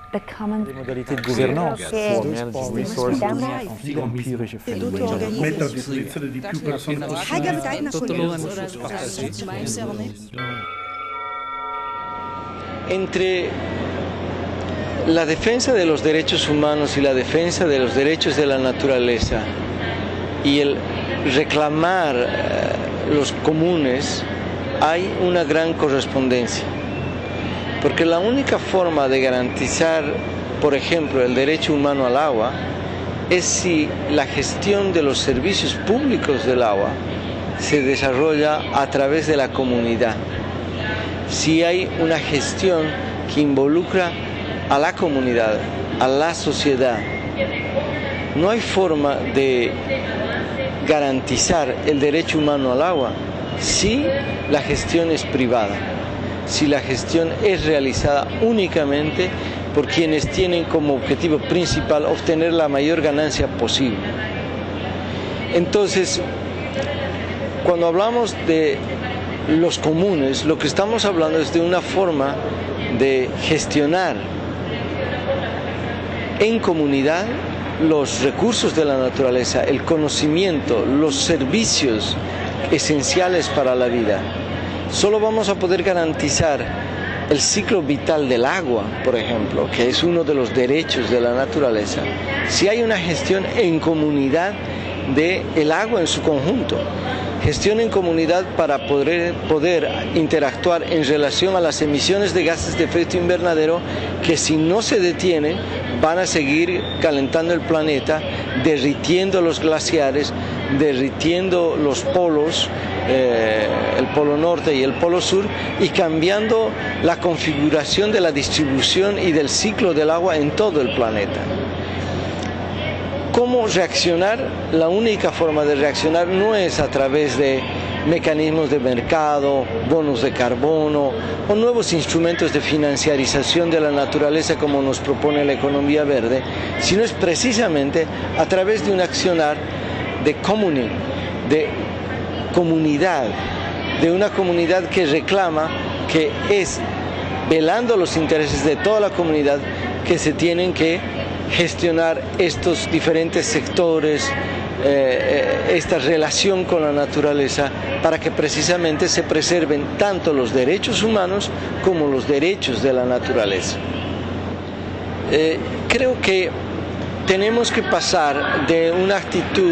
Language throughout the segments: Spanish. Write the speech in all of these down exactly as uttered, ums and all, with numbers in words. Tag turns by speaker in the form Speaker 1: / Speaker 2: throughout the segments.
Speaker 1: Des modalités de gouvernance pour manage resources empirische fenomeni.
Speaker 2: Mettere a disposizione di più persone
Speaker 3: Entre la defensa de los derechos humanos y la defensa de los derechos de la naturaleza y el reclamar los comunes hay una gran correspondencia, porque la única forma de garantizar, por ejemplo, el derecho humano al agua es si la gestión de los servicios públicos del agua se desarrolla a través de la comunidad, si hay una gestión que involucra a la comunidad, a la sociedad. No hay forma de garantizar el derecho humano al agua si la gestión es privada, si la gestión es realizada únicamente por quienes tienen como objetivo principal obtener la mayor ganancia posible. Entonces, cuando hablamos de los comunes, lo que estamos hablando es de una forma de gestionar en comunidad los recursos de la naturaleza, el conocimiento, los servicios esenciales para la vida. Solo vamos a poder garantizar el ciclo vital del agua, por ejemplo, que es uno de los derechos de la naturaleza, si hay una gestión en comunidad del agua en su conjunto. Gestión en comunidad para poder, poder interactuar en relación a las emisiones de gases de efecto invernadero que, si no se detienen, van a seguir calentando el planeta, derritiendo los glaciares, derritiendo los polos, eh, el polo norte y el polo sur, y cambiando la configuración de la distribución y del ciclo del agua en todo el planeta. ¿Cómo reaccionar? La única forma de reaccionar no es a través de mecanismos de mercado, bonos de carbono o nuevos instrumentos de financiarización de la naturaleza como nos propone la economía verde, sino es precisamente a través de un accionar de communing, de comunidad, de una comunidad que reclama que es velando los intereses de toda la comunidad que se tienen que gestionar estos diferentes sectores, eh, esta relación con la naturaleza, para que precisamente se preserven tanto los derechos humanos como los derechos de la naturaleza. Eh, creo que tenemos que pasar de una actitud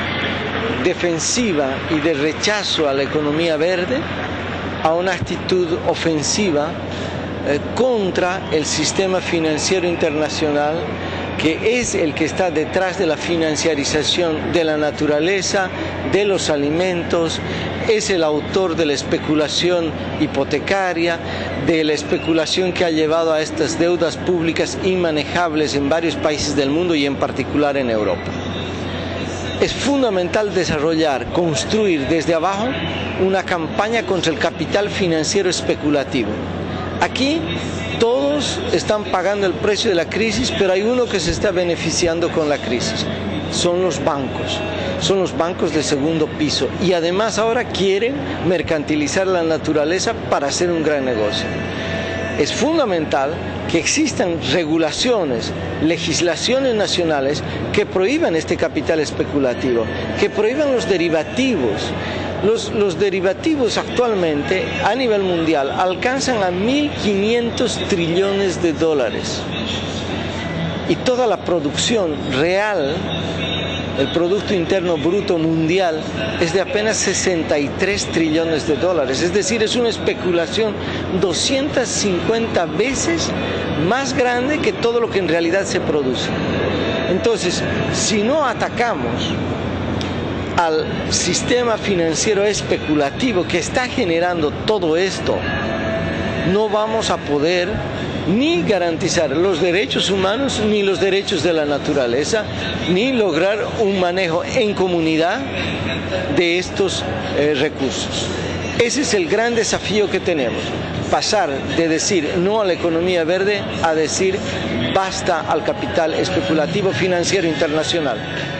Speaker 3: defensiva y de rechazo a la economía verde a una actitud ofensiva eh, contra el sistema financiero internacional, que es el que está detrás de la financiarización de la naturaleza, de los alimentos, es el autor de la especulación hipotecaria, de la especulación que ha llevado a estas deudas públicas inmanejables en varios países del mundo y en particular en Europa. Es fundamental desarrollar, construir desde abajo una campaña contra el capital financiero especulativo. Aquí todos están pagando el precio de la crisis, pero hay uno que se está beneficiando con la crisis. Son los bancos, son los bancos de segundo piso, y además ahora quieren mercantilizar la naturaleza para hacer un gran negocio. Es fundamental que existan regulaciones, legislaciones nacionales que prohíban este capital especulativo, que prohíban los derivativos. Los, los derivativos actualmente a nivel mundial alcanzan a mil quinientos trillones de dólares, y toda la producción real, el Producto Interno Bruto mundial, es de apenas sesenta y tres trillones de dólares. Es decir, es una especulación doscientas cincuenta veces más grande que todo lo que en realidad se produce. Entonces, si no atacamos al sistema financiero especulativo que está generando todo esto, no vamos a poder ni garantizar los derechos humanos ni los derechos de la naturaleza, ni lograr un manejo en comunidad de estos eh, recursos. Ese es el gran desafío que tenemos, pasar de decir no a la economía verde a decir basta al capital especulativo financiero internacional.